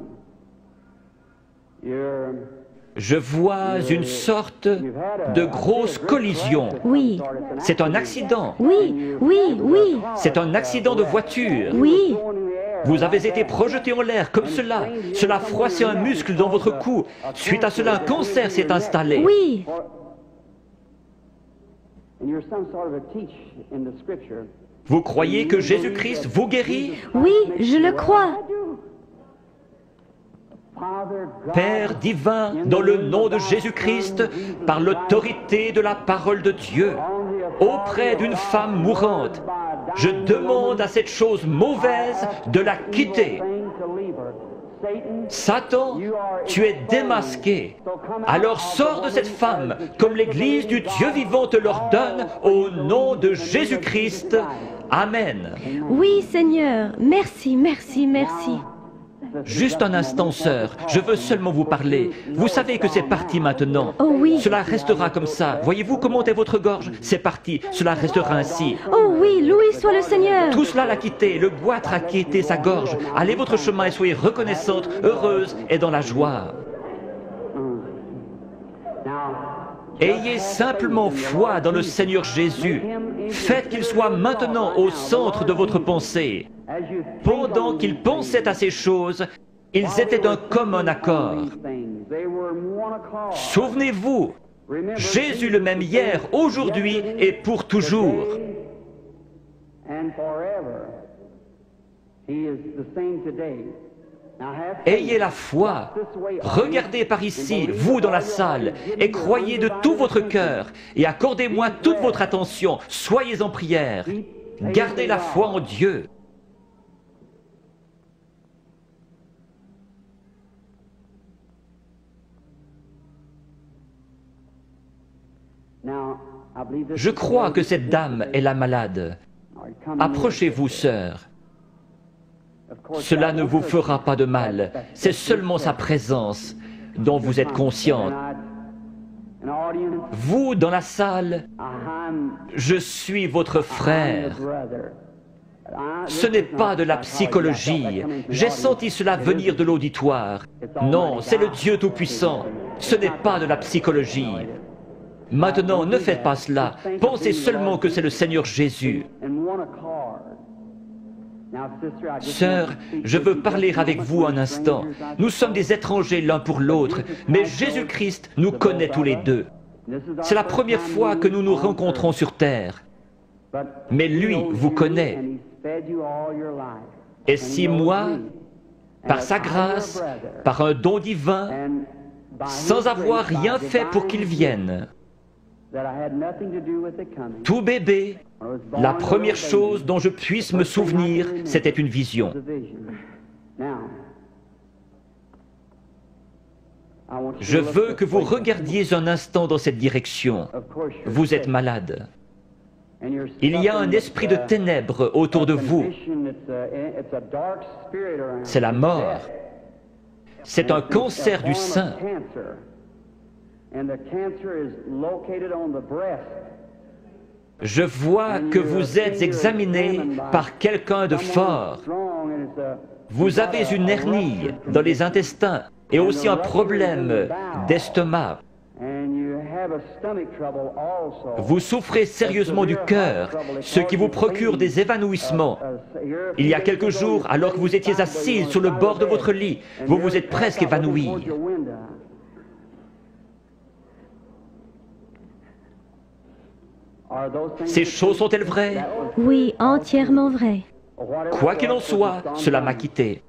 Je vois une sorte de grosse collision. Oui. C'est un accident. Oui, oui, oui. C'est un accident de voiture. Oui. Vous avez été projeté en l'air comme cela. Cela froissait un muscle dans votre cou. Suite à cela, un cancer s'est installé. Oui. Vous croyez que Jésus-Christ vous guérit? Oui, je le crois. Père divin, dans le nom de Jésus-Christ, par l'autorité de la parole de Dieu, auprès d'une femme mourante, je demande à cette chose mauvaise de la quitter. Satan, tu es démasqué. Alors sors de cette femme, comme l'Église du Dieu vivant te l'ordonne, au nom de Jésus-Christ. Amen. Oui, Seigneur. Merci, merci, merci. Juste un instant, sœur, je veux seulement vous parler. Vous savez que c'est parti maintenant. Oh oui. Cela restera comme ça. Voyez-vous comment est votre gorge? C'est parti, cela restera ainsi. Oh oui, loué soit le Seigneur. Tout cela l'a quitté, le goitre a quitté sa gorge. Allez votre chemin et soyez reconnaissante, heureuse et dans la joie. Ayez simplement foi dans le Seigneur Jésus. Faites qu'il soit maintenant au centre de votre pensée. Pendant qu'ils pensaient à ces choses, ils étaient un commun accord. Souvenez-vous, Jésus le même hier, aujourd'hui et pour toujours. Ayez la foi. Regardez par ici, vous dans la salle, et croyez de tout votre cœur, et accordez-moi toute votre attention. Soyez en prière. Gardez la foi en Dieu. Je crois que cette dame est la malade. Approchez-vous, sœur. Cela ne vous fera pas de mal. C'est seulement sa présence dont vous êtes consciente. Vous, dans la salle, I'm je suis votre frère. brother. Ce n'est pas de la psychologie. J'ai senti cela venir de l'auditoire. Non, c'est le Dieu Tout-Puissant. Ce n'est pas de la psychologie. Maintenant, ne faites pas cela. Pensez seulement que c'est le Seigneur Jésus. Sœur, je veux parler avec vous un instant. Nous sommes des étrangers l'un pour l'autre, mais Jésus-Christ nous connaît tous les deux. C'est la première fois que nous nous rencontrons sur terre. Mais lui vous connaît. Et si moi, par sa grâce, par un don divin, sans avoir rien fait pour qu'il vienne, tout bébé, la première chose dont je puisse me souvenir, c'était une vision. Je veux que vous regardiez un instant dans cette direction. Vous êtes malade. Il y a un esprit de ténèbres autour de vous. C'est la mort. C'est un cancer du sein. Je vois que vous êtes examiné par quelqu'un de fort. Vous avez une hernie dans les intestins et aussi un problème d'estomac. Vous souffrez sérieusement du cœur, ce qui vous procure des évanouissements. Il y a quelques jours, alors que vous étiez assise sur le bord de votre lit, vous vous êtes presque évanoui. Ces choses sont-elles vraies? Oui, entièrement vrai. Quoi qu'il en soit, cela m'a quitté.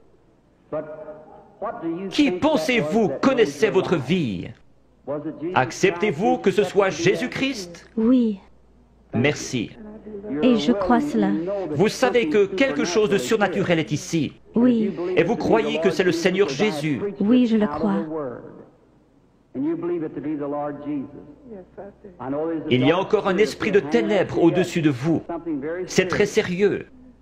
Qui pensez-vous connaissait votre vie? Acceptez-vous que ce soit Jésus-Christ? Oui, Merci. et je crois cela. Vous savez que quelque chose de surnaturel est ici. Oui, Et vous croyez que c'est le Seigneur Jésus. oui, je le crois. Il y a encore un esprit de ténèbres au-dessus de vous. C'est très sérieux.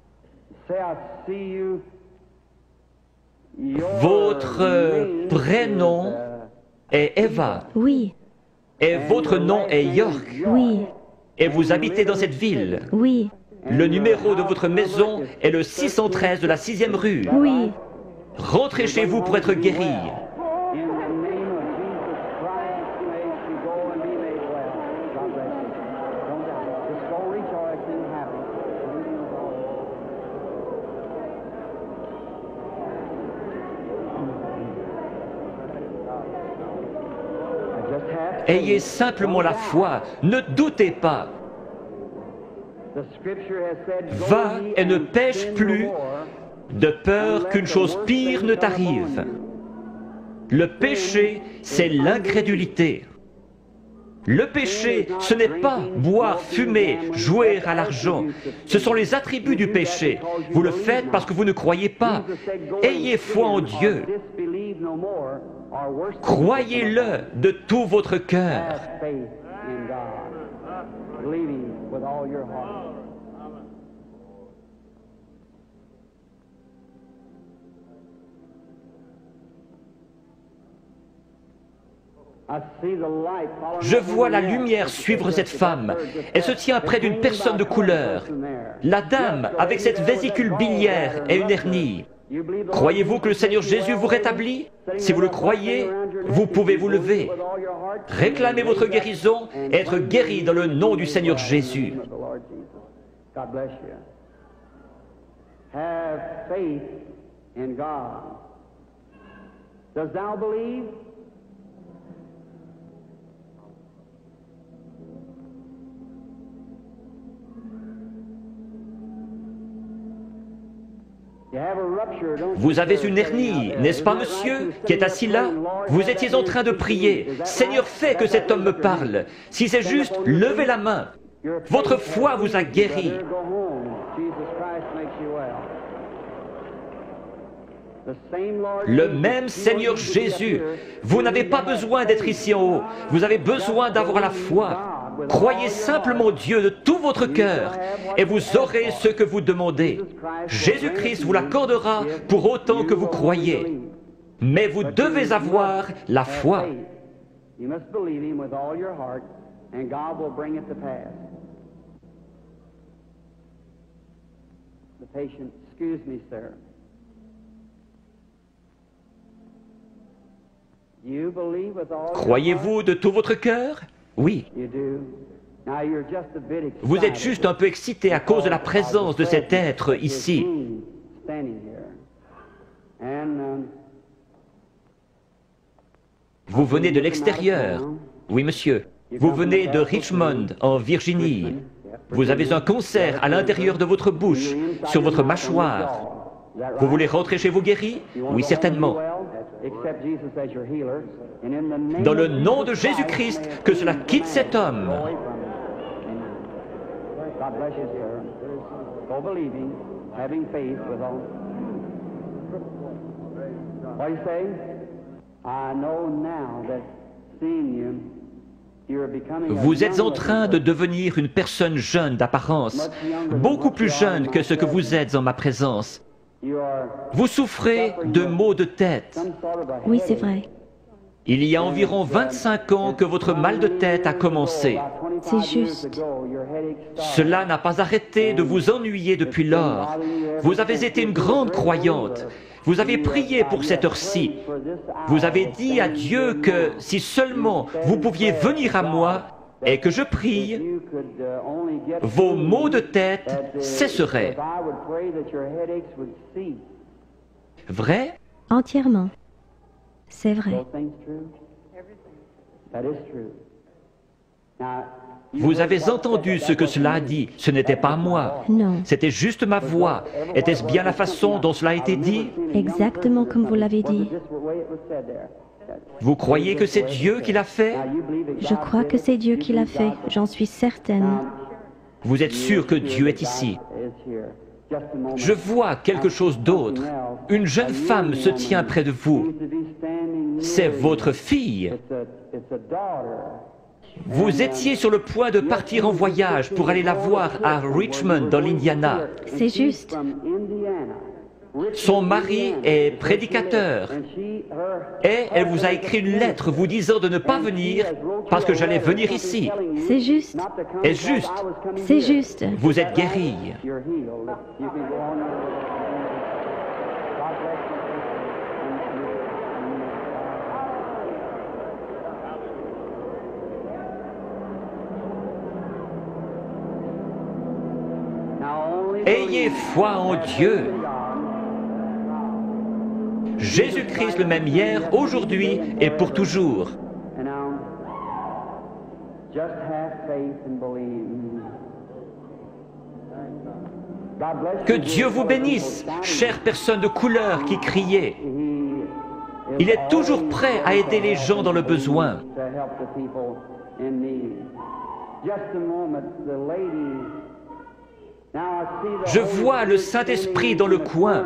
Votre prénom est Eva. Oui, Et votre nom est York. oui, Et vous habitez dans cette ville. oui, Le numéro de votre maison est le 613 de la 6e rue. oui. Rentrez chez vous pour être guéri. Ayez simplement la foi, ne doutez pas. Va et ne pêche plus, de peur qu'une chose pire ne t'arrive. Le péché, c'est l'incrédulité. Le péché, ce n'est pas boire, fumer, jouer à l'argent. Ce sont les attributs du péché. Vous le faites parce que vous ne croyez pas. Ayez foi en Dieu. Croyez-le de tout votre cœur. Je vois la lumière suivre cette femme. Elle se tient près d'une personne de couleur. La dame, avec cette vésicule biliaire et une hernie. Croyez-vous que le Seigneur Jésus vous rétablit? Si vous le croyez, vous pouvez vous lever. Réclamez votre guérison et être guéri dans le nom du Seigneur Jésus. Have faith in God. Does thou believe? Vous avez une hernie, n'est-ce pas, monsieur, qui est assis là? Vous étiez en train de prier. Seigneur, fais que cet homme me parle. Si c'est juste, levez la main. Votre foi vous a guéri. Le même Seigneur Jésus. Vous n'avez pas besoin d'être ici en haut. Vous avez besoin d'avoir la foi. Croyez simplement Dieu de tout votre cœur et vous aurez ce que vous demandez. Jésus-Christ vous l'accordera pour autant que vous croyez. Mais vous devez avoir la foi. You must believe him with all your heart, and God will bring it to pass. The patient, excuse me, sir. You believe with all Croyez-vous de tout votre cœur? Oui. You do. Now you're just a bit excited. Vous êtes juste un peu excité à cause de la présence de cet être ici. Standing here. And, Vous venez de l'extérieur. Oui, monsieur. Vous venez de Richmond, en Virginie. Vous avez un concert à l'intérieur de votre bouche, sur votre mâchoire. Vous voulez rentrer chez vous guéri? Oui, certainement. Dans le nom de Jésus-Christ, que cela quitte cet homme. God bless you, sir. Go believing, having faith with all. What do you say? I know now that seeing you, you're becoming a Vous êtes en young train de devenir une personne jeune d'apparence, beaucoup plus jeune que ce que vous êtes en ma présence. You are Vous souffrez de maux de tête. some sort of a Oui, c'est headache. vrai. Il y a environ 25 ans que votre mal de tête a commencé. C'est juste. Cela n'a pas arrêté de vous ennuyer depuis lors. Vous avez été une grande croyante. Vous avez prié pour cette heure-ci. Vous avez dit à Dieu que si seulement vous pouviez venir à moi et que je prie, vos maux de tête cesseraient. Vrai? Entièrement. C'est vrai. Vous avez entendu ce que cela a dit. Ce n'était pas moi. Non. C'était juste ma voix. Était-ce bien la façon dont cela a été dit? Exactement comme vous l'avez dit. Vous croyez que c'est Dieu qui l'a fait? Je crois que c'est Dieu qui l'a fait. J'en suis certaine. Vous êtes sûr que Dieu est ici? Je vois quelque chose d'autre. Une jeune femme se tient près de vous. C'est votre fille. Vous étiez sur le point de partir en voyage pour aller la voir à Richmond, dans l'Indiana. C'est juste. Son mari est prédicateur et elle vous a écrit une lettre vous disant de ne pas venir parce que j'allais venir ici. C'est juste. Est-ce juste? C'est juste. Vous êtes guéri. Ayez foi en Dieu. Jésus-Christ le même hier, aujourd'hui et pour toujours. Que Dieu vous bénisse, chère personne de couleur qui criait. Il est toujours prêt à aider les gens dans le besoin. Je vois le Saint-Esprit dans le coin.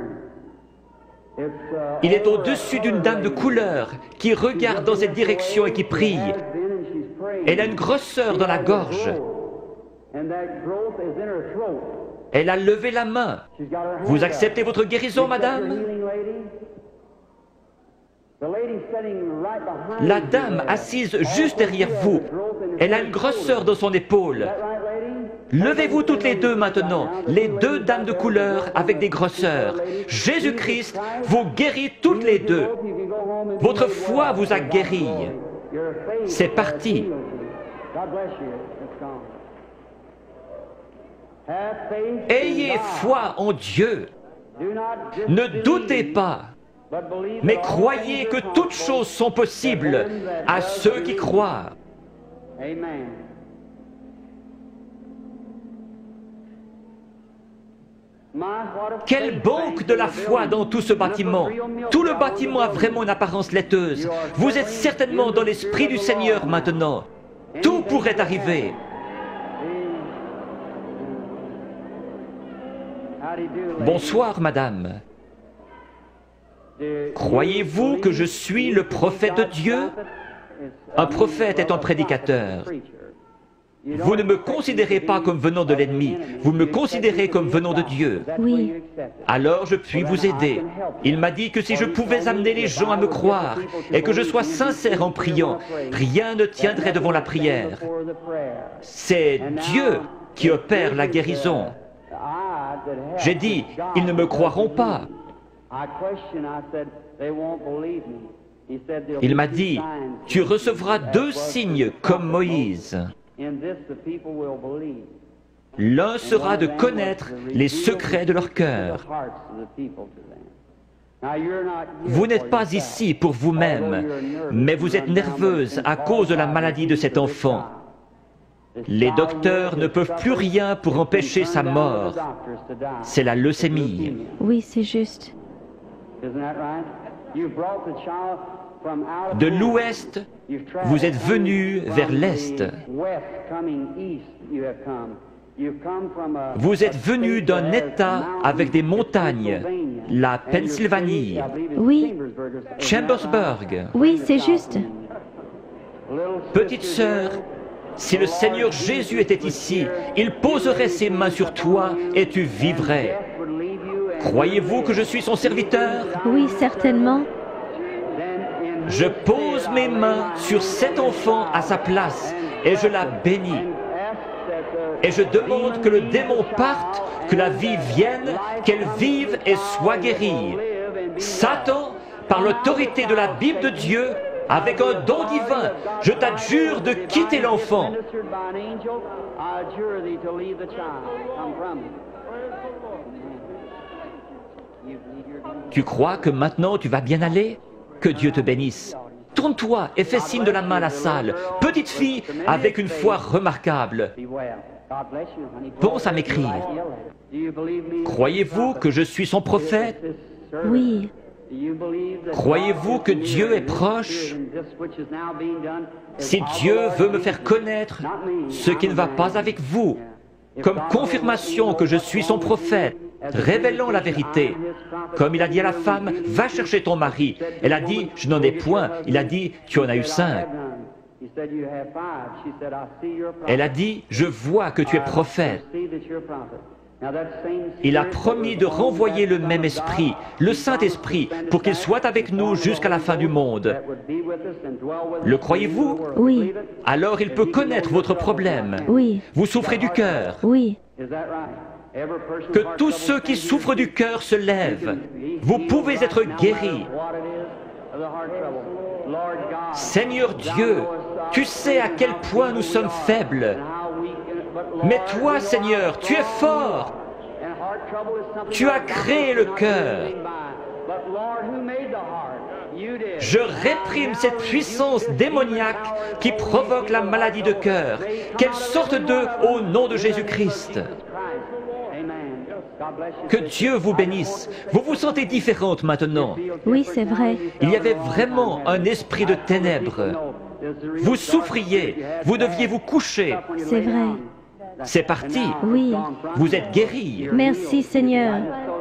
Il est au-dessus d'une dame de couleur qui regarde dans cette direction et qui prie. Elle a une grosseur dans la gorge. Elle a levé la main. Vous acceptez votre guérison, madame? La dame assise juste derrière vous, elle a une grosseur dans son épaule. Levez-vous toutes les deux maintenant, les deux dames de couleur avec des grosseurs. Jésus-Christ vous guérit toutes les deux. Votre foi vous a guéri. C'est parti. Ayez foi en Dieu. Ne doutez pas, mais croyez que toutes choses sont possibles à ceux qui croient. Quelle banque de la foi dans tout ce bâtiment! Tout le bâtiment a vraiment une apparence laiteuse. Vous êtes certainement dans l'Esprit du Seigneur maintenant. Tout pourrait arriver. Bonsoir, madame. Croyez-vous que je suis le prophète de Dieu? Un prophète est un prédicateur. Vous ne me considérez pas comme venant de l'ennemi, vous me considérez comme venant de Dieu. Oui. Alors je puis vous aider. Il m'a dit que si je pouvais amener les gens à me croire et que je sois sincère en priant, rien ne tiendrait devant la prière. C'est Dieu qui opère la guérison. J'ai dit, ils ne me croiront pas. Il m'a dit, tu recevras 2 signes comme Moïse. L'un sera de connaître les secrets de leur cœur. Vous n'êtes pas ici pour vous-même, mais vous êtes nerveuse à cause de la maladie de cet enfant. Les docteurs ne peuvent plus rien pour empêcher sa mort. C'est la leucémie. Oui, c'est juste. De l'ouest, vous êtes venu vers l'est. Vous êtes venu d'un État avec des montagnes, la Pennsylvanie, Oui. Chambersburg. Oui, c'est juste. Petite sœur, si le Seigneur Jésus était ici, il poserait ses mains sur toi et tu vivrais. Croyez-vous que je suis son serviteur? Oui, certainement. Je pose mes mains sur cet enfant à sa place et je la bénis. Et je demande que le démon parte, que la vie vienne, qu'elle vive et soit guérie. Satan, par l'autorité de la Bible de Dieu, avec un don divin, je t'adjure de quitter l'enfant. Tu crois que maintenant tu vas bien aller? Que Dieu te bénisse. Tourne-toi et fais signe de la main à la salle. Petite fille avec une foi remarquable. Pense à m'écrire. Croyez-vous que je suis son prophète? Oui. Croyez-vous que Dieu est proche? Si Dieu veut me faire connaître ce qui ne va pas avec vous, comme confirmation que je suis son prophète, révélant la vérité. Comme il a dit à la femme, va chercher ton mari. Elle a dit, je n'en ai point. Il a dit, tu en as eu 5. Elle a dit, je vois que tu es prophète. Il a promis de renvoyer le même esprit, le Saint-Esprit, pour qu'il soit avec nous jusqu'à la fin du monde. Le croyez-vous? Oui. Alors il peut connaître votre problème. Oui. Vous souffrez du cœur. Oui. Que tous ceux qui souffrent du cœur se lèvent. Vous pouvez être guéris. Seigneur Dieu, tu sais à quel point nous sommes faibles. Mais toi, Seigneur, tu es fort. Tu as créé le cœur. Je réprime cette puissance démoniaque qui provoque la maladie de cœur. Qu'elle sorte d'eux au nom de Jésus-Christ. Que Dieu vous bénisse. Vous vous sentez différente maintenant. Oui, c'est vrai. Il y avait vraiment un esprit de ténèbres. Vous souffriez. Vous deviez vous coucher. C'est vrai. C'est parti. Oui. Vous êtes guéri. Merci, Seigneur.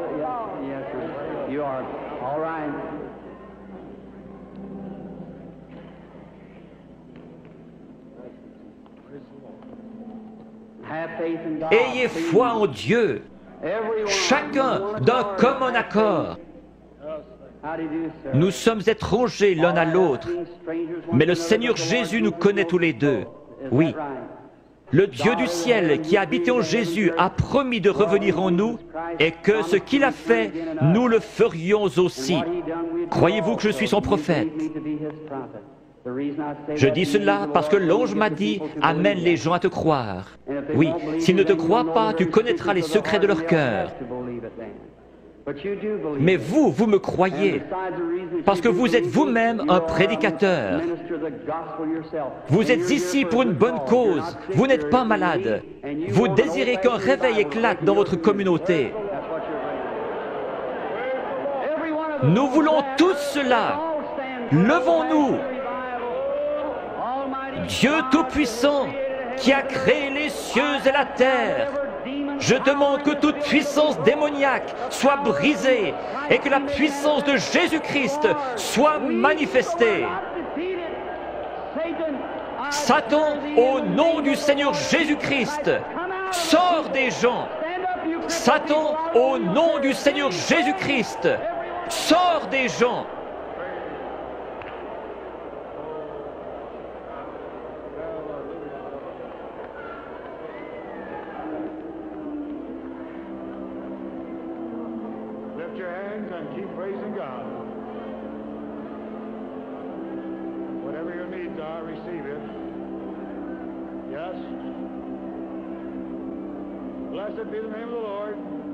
Ayez foi en Dieu. Chacun d'un commun accord. Nous sommes étrangers l'un à l'autre, mais le Seigneur Jésus nous connaît tous les deux. Oui. Le Dieu du ciel qui a habité en Jésus a promis de revenir en nous et que ce qu'il a fait, nous le ferions aussi. Croyez-vous que je suis son prophète? Je dis cela parce que l'ange m'a dit « Amène les gens à te croire ». Oui, s'ils ne te croient pas, tu connaîtras les secrets de leur cœur. Mais vous, vous me croyez, parce que vous êtes vous-même un prédicateur. Vous êtes ici pour une bonne cause, vous n'êtes pas malade. Vous désirez qu'un réveil éclate dans votre communauté. Nous voulons tous cela. Levons-nous. Dieu Tout-Puissant, qui a créé les cieux et la terre, je demande que toute puissance démoniaque soit brisée et que la puissance de Jésus-Christ soit manifestée. Satan, au nom du Seigneur Jésus-Christ, sors des gens. Satan, au nom du Seigneur Jésus-Christ, sors des gens. Lift your hands and keep praising God. Whatever your needs are, receive it. Yes. Blessed be the name of the Lord.